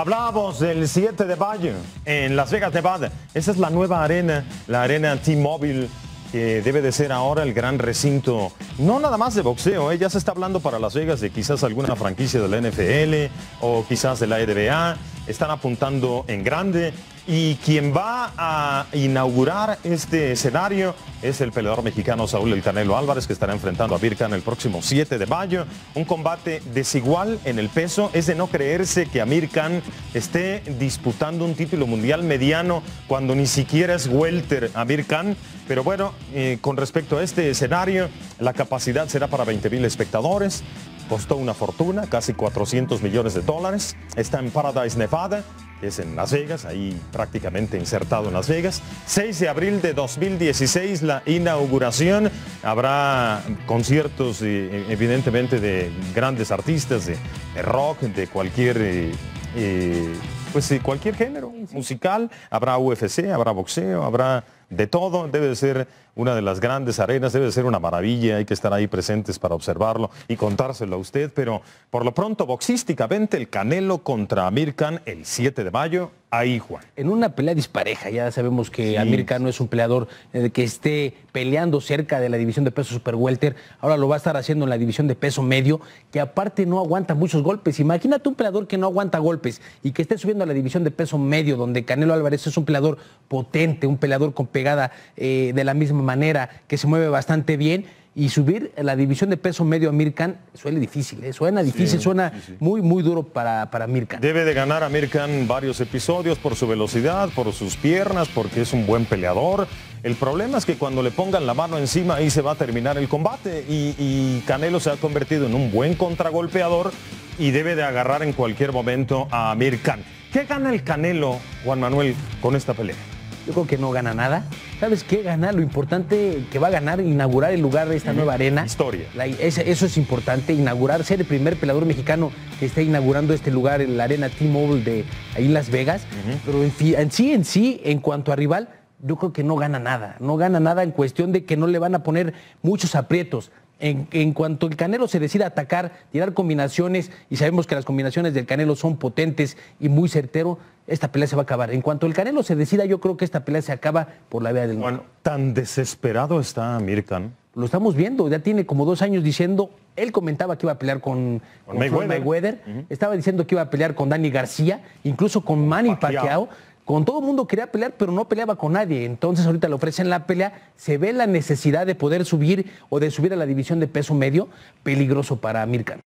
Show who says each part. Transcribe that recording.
Speaker 1: Hablábamos del 7 de mayo en Las Vegas, Nevada. Esa es la nueva arena, la arena T-Mobile, que debe de ser ahora el gran recinto, no nada más de boxeo, ya se está hablando para Las Vegas de quizás alguna franquicia de la NFL o quizás de la NBA. Están apuntando en grande y quien va a inaugurar este escenario es el peleador mexicano Saúl El Canelo Álvarez, que estará enfrentando a Amir Khan el próximo 7 de mayo. Un combate desigual en el peso. Es de no creerse que Amir Khan esté disputando un título mundial mediano cuando ni siquiera es welter Amir Khan. Pero bueno, con respecto a este escenario, la capacidad será para 20,000 espectadores. Costó una fortuna, casi $400 millones. Está en Paradise, Nevada, que es en Las Vegas, ahí prácticamente insertado en Las Vegas. 6 de abril de 2016, la inauguración. Habrá conciertos, evidentemente, de grandes artistas, de rock, de cualquier género musical. Habrá UFC, habrá boxeo, habrá de todo. Debe de ser una de las grandes arenas, debe de ser una maravilla. Hay que estar ahí presentes para observarlo y contárselo a usted. Pero por lo pronto, boxísticamente, el Canelo contra Amir Khan el 7 de mayo. Ahí, Juan.
Speaker 2: En una pelea dispareja, ya sabemos que Amir Khan no es un peleador que esté peleando cerca de la división de peso super welter. Ahora lo va a estar haciendo en la división de peso medio, que aparte no aguanta muchos golpes. Imagínate un peleador que no aguanta golpes y que esté subiendo a la división de peso medio, donde Canelo Álvarez es un peleador potente, un peleador con pegada de la misma manera, que se mueve bastante bien. Y subir a la división de peso medio a Amir Khan suena difícil, suena muy, muy duro para Amir Khan.
Speaker 1: Debe de ganar Amir Khan varios episodios por su velocidad, por sus piernas, porque es un buen peleador. El problema es que cuando le pongan la mano encima, ahí se va a terminar el combate. Y Canelo se ha convertido en un buen contragolpeador y debe de agarrar en cualquier momento a Amir Khan. ¿Qué gana el Canelo, Juan Manuel, con esta pelea?
Speaker 2: Yo creo que no gana nada. ¿Sabes qué gana? Lo importante que va a ganar, inaugurar el lugar de esta nueva arena.
Speaker 1: Historia.
Speaker 2: Eso es importante, inaugurar, ser el primer peleador mexicano que esté inaugurando este lugar en la arena T-Mobile de ahí en Las Vegas. Pero en sí, en cuanto a rival, yo creo que no gana nada. No gana nada en cuestión de que no le van a poner muchos aprietos. En cuanto el Canelo se decida atacar, tirar combinaciones, y sabemos que las combinaciones del Canelo son potentes y muy certero, esta pelea se va a acabar. En cuanto el Canelo se decida, yo creo que esta pelea se acaba por la vía del
Speaker 1: norte. Bueno, ¿tan desesperado está Amir Khan?
Speaker 2: Lo estamos viendo, ya tiene como 2 años diciendo, él comentaba que iba a pelear con Mayweather, estaba diciendo que iba a pelear con Danny García, incluso con Manny Pacquiao. Con todo el mundo quería pelear, pero no peleaba con nadie. Entonces ahorita le ofrecen la pelea. Se ve la necesidad de poder subir o de subir a la división de peso medio. Peligroso para Amir Khan.